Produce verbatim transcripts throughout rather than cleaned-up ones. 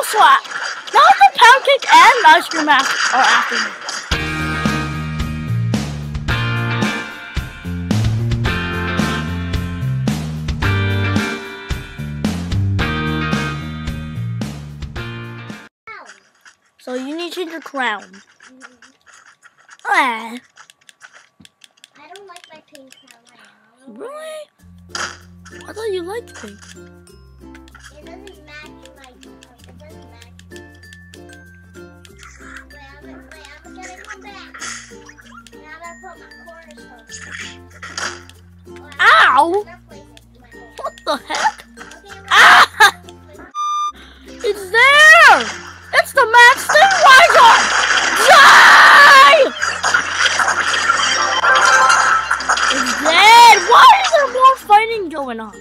also at. Now the pound cake and ice cream are after me. So you need to change your crown. Mm-hmm. Ah. I don't like my pink crown right now. Really? I thought you liked pink. It doesn't match my. It doesn't match. Wait, I'm, wait, I'm gonna come back. Now I'm gonna put my cornerstone. Oh, Ow! What the heck? Okay, Ah! It's there! It's the Mad Stingwagger! Die! It's dead! Why is there more fighting going on?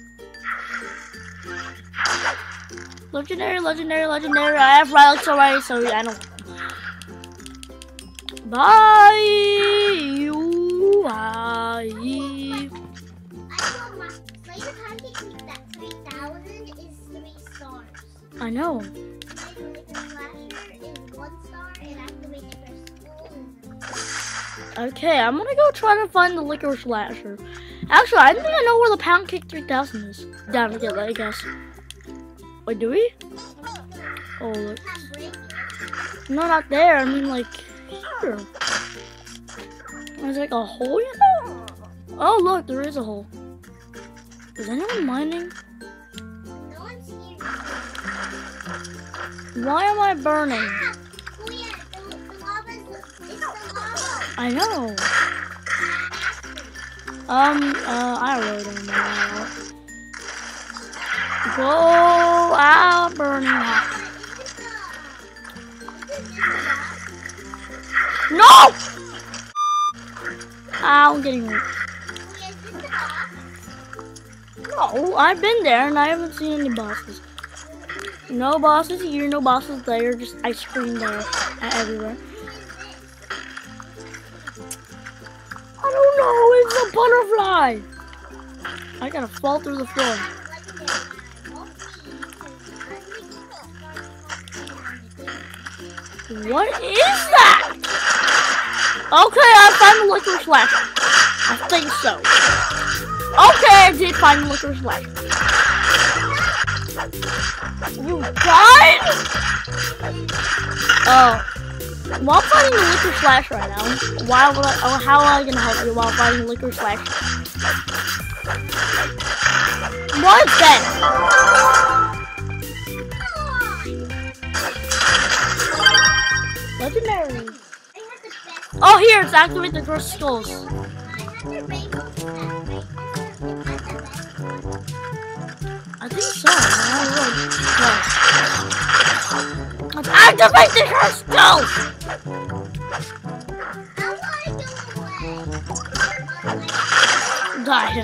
Legendary, legendary, legendary. I have relics already, so I don't. Bye! You bye. I know. Okay, I'm gonna go try to find the Liquor Slasher. Actually, I think I know where the Pound Cake three thousand is. Down to get, I guess. Wait, do we? Oh, look. No, not there. I mean, like, here. There's like a hole, you know? Oh, look, there is a hole. Is anyone mining? No one's here. Why am I burning? Ah! Oh yeah, the, the lava is the, it's the lava. I know. Um, uh, I really don't know. Go out, burning hot. No! I'm getting weak. No, I've been there and I haven't seen any bosses. No bosses here, no bosses there, just ice cream there and everywhere. I don't know, it's a butterfly! I gotta fall through the floor. What is that? Okay, I found the Liquor Slasher. I think so. Okay, I did find the Liquor Slasher. You died? Oh. While fighting the Liquor Slasher right now, why would I, oh, how am I gonna help you while fighting the Liquor Slasher? What is that? Legendary. Oh, here, it's activate the Gross Skulls. I think so. I don't know. Let's activate the Gross Skulls! Die.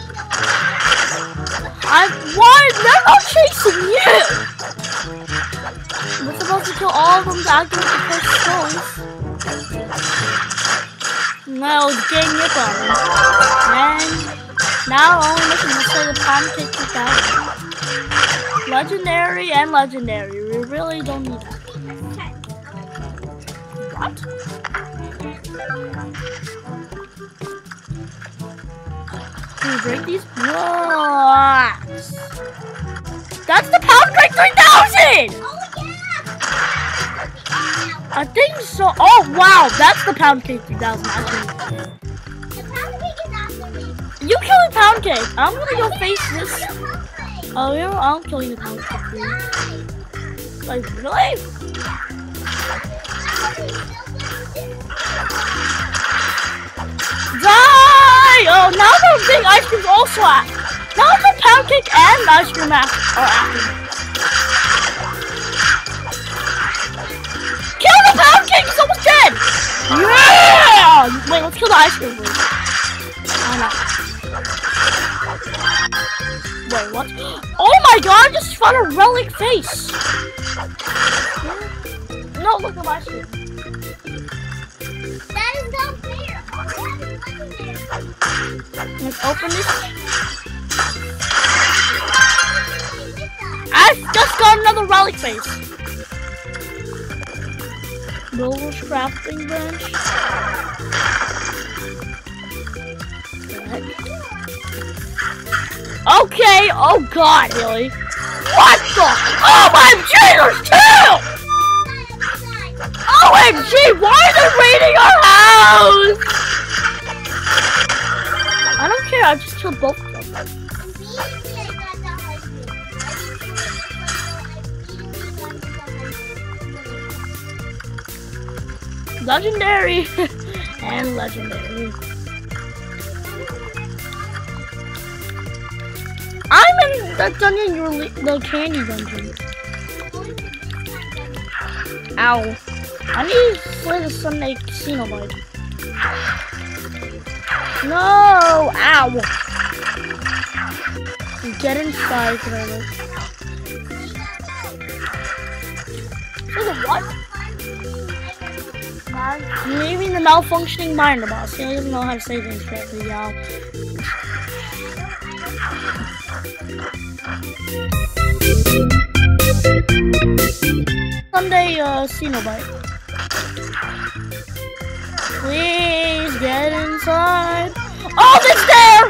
I why? They're not chasing you! We're supposed to kill all of them to activate the first skulls. Now it's getting your problem. And now only mission is to the Pound Cake two thousand. Legendary and legendary. We really don't need that. What? Can we break these blocks? That's the Pound Cake three thousand! I think so. Oh, wow. That's the Pound Cake three thousand, actually. The Pound Cake is after me. You kill the Pound Cake. I'm gonna go face this. Oh, yeah, I'm killing the Pound Cake. Like, really? Die! Oh, now the big ice cream's also at. Now the Pound Cake and ice cream are after me. Pound Cake is almost dead! Yeah! Wait, let's kill the ice cream, please. Why not? Wait, what? Oh my god, I just found a relic face! No, look at my ice cream. That is not fair! Let's open this. I just got another relic face. Builder's crafting bench. Okay, oh god, really? What the? O M G, there's two! O M G, why are they raiding our house? I don't care, I just killed both of them. Legendary and legendary. I'm in the dungeon, you're the candy dungeon. Ow. I need to play the Sunday Casino Bite. No! Ow! Get inside, whatever. For the what? Maybe the malfunctioning binder boss. He doesn't know how to say things correctly, y'all. Sunday, uh, Cenobite. Please get inside. Oh, it's there!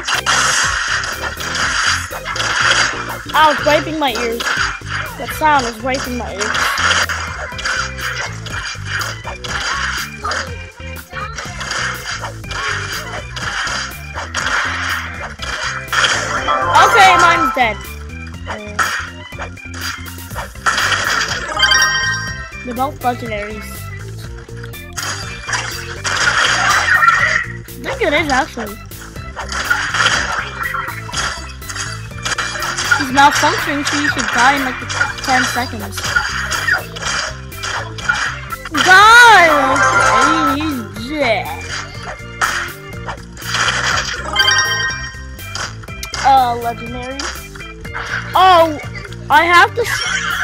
Ow, it's raping my ears. That sound is raping my ears. Okay, mine's dead. Uh, they're both legendaries. I think it is actually. He's malfunctioning, so you should die in like ten seconds. Die! Okay, he's dead. Uh, legendary. Oh, I have to.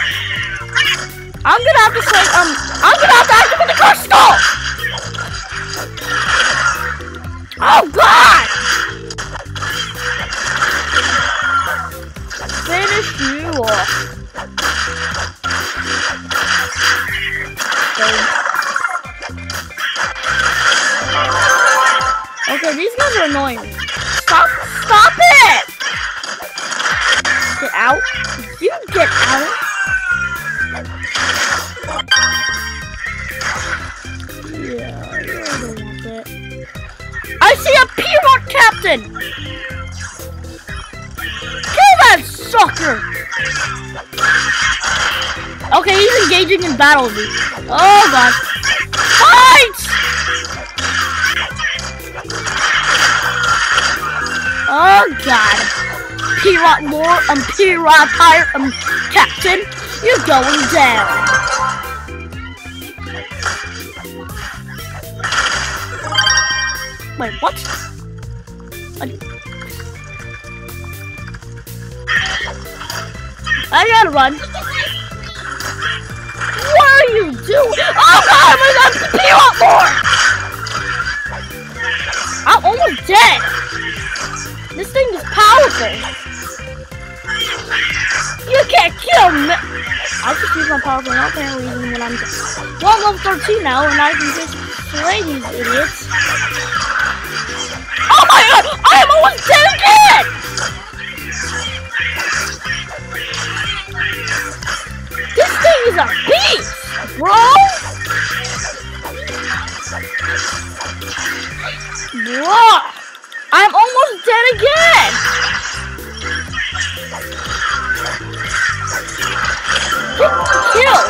I'm gonna have to say, um, I'm gonna have to activate the crystal! Oh god! Finish you off. Okay. Okay, these guys are annoying me. Stop, stop it! Get out. You get out. Yeah, I don't want that. I see a P-Rock captain! Kill that sucker! Okay, he's engaging in battle with me. Oh god. Fight! Oh god. P-Rock Lord, um, P-Rock Pirate, um, Captain, you're going down. Wait, what? I, I gotta run. What are you doing? Oh god, I'm gonna P-Rock Lord! I'm almost dead. This thing is powerful. You can't kill me! I just use my power for no apparent reason when I'm well, I'm level thirteen now and I can just slay these idiots. Oh my god! I am almost dead again! This thing is a beast, bro! Bro! I'm almost dead again! Kill!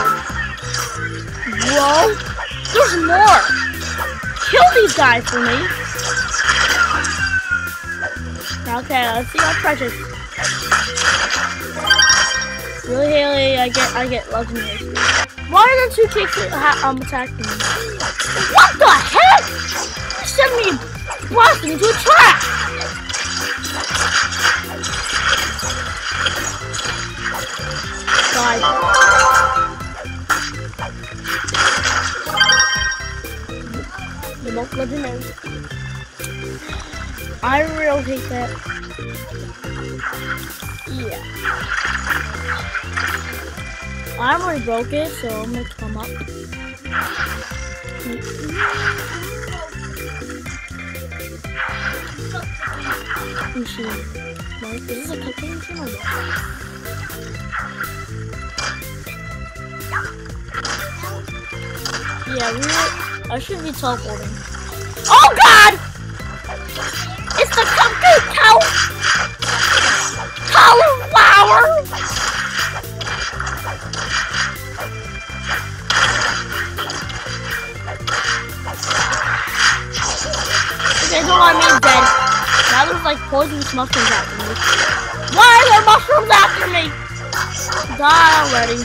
Whoa! There's more! Kill these guys for me! Okay, let's see our treasures. Really, Haley, I get, I get legendary. Why are the two kicks um, attacking me? What the heck? You sent me blasting into a trap! God. The most legendary. I really hate that. Yeah. I already broke it, so I'm gonna come up. Machine. Like, is this a cooking machine or what? Yeah, we were, I should be teleporting. Oh god! It's the cupcake cow! Cauliflower! Okay, don't let me dead. Now there's like poisonous mushrooms after me. Why are there mushrooms after me? Die already.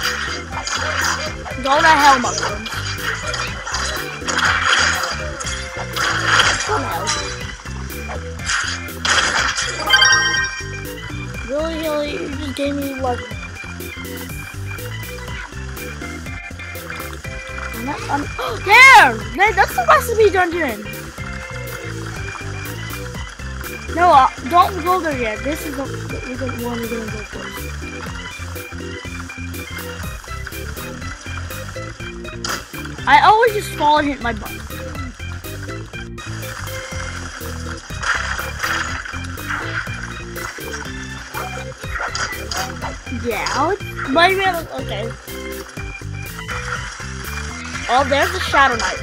Go to hell, mushrooms. Go to hell. Really, really, you just gave me what? I'm not, I'm, there! There! That's the recipe dungeon! No, uh, don't go there yet. This is the, the, the one we're gonna go first. I always just fall and hit my butt. Yeah, might be able, okay. Oh, there's the Shadow Knight.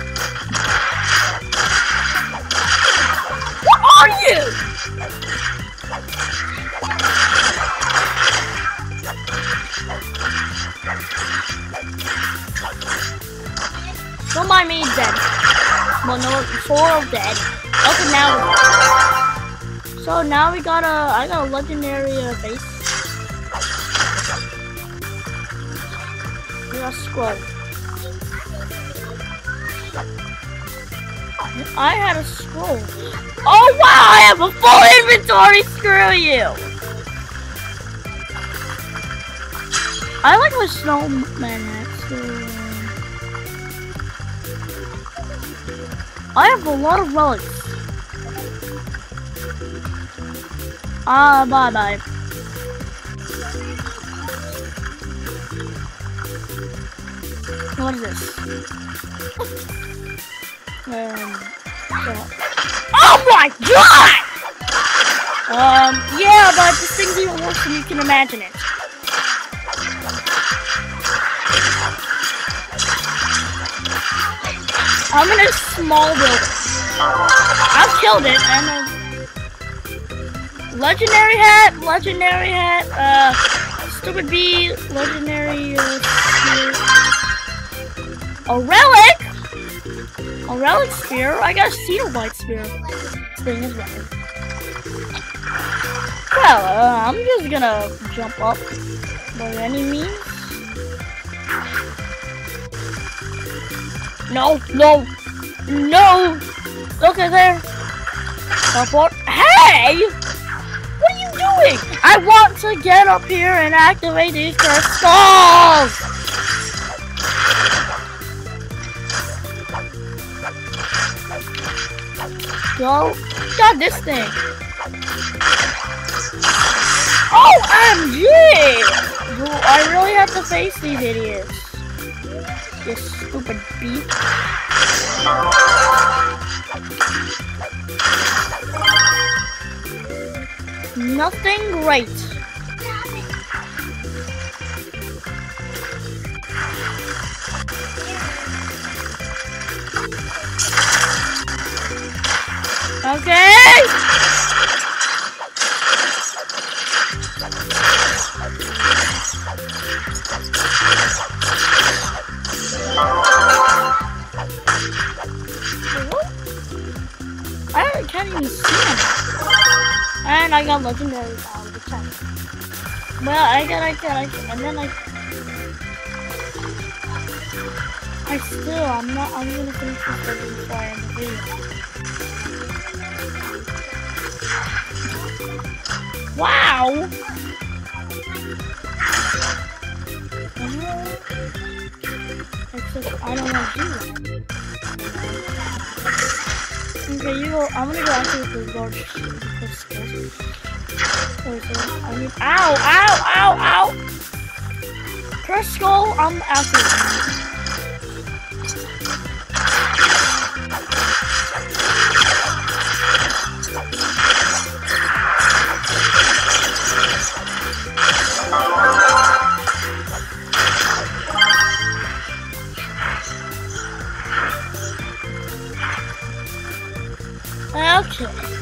What are you? Don't mind me, he's dead. Well, no, four are dead. Okay, now. So now we got a, I got a legendary uh, base. We got a scroll. I had a scroll. Oh wow, I have a full inventory, screw you! I like my snowman hats. I have a lot of relics. Ah, uh, bye bye. What is this? Um, so. Oh my god! Um, yeah, but this thing's even worse than you can imagine it. I'm in a small building. I've killed it, and then legendary hat, legendary hat, uh, stupid bee, legendary, uh, a relic! A relic spear? I got a Cenobite spear thing as well. Well, uh, I'm just gonna jump up by any means. No, no, no! Okay, there. Teleport. Hey! What are you doing? I want to get up here and activate these crystals! Go. Got this thing. O M G! Do I really have to face these idiots? This stupid beef. Nothing great. Okay. I can't even see him. And I got legendary out of the chest. Well, I got, I got, I got, and then I, I still, I'm not, I'm gonna finish this video before I end the video. Wow! Except I don't want to do that. Okay, you go. I'm gonna go after the large skills. Wait, so I mean, ow, ow, ow, ow! Curse skull, I'm after it. Okay.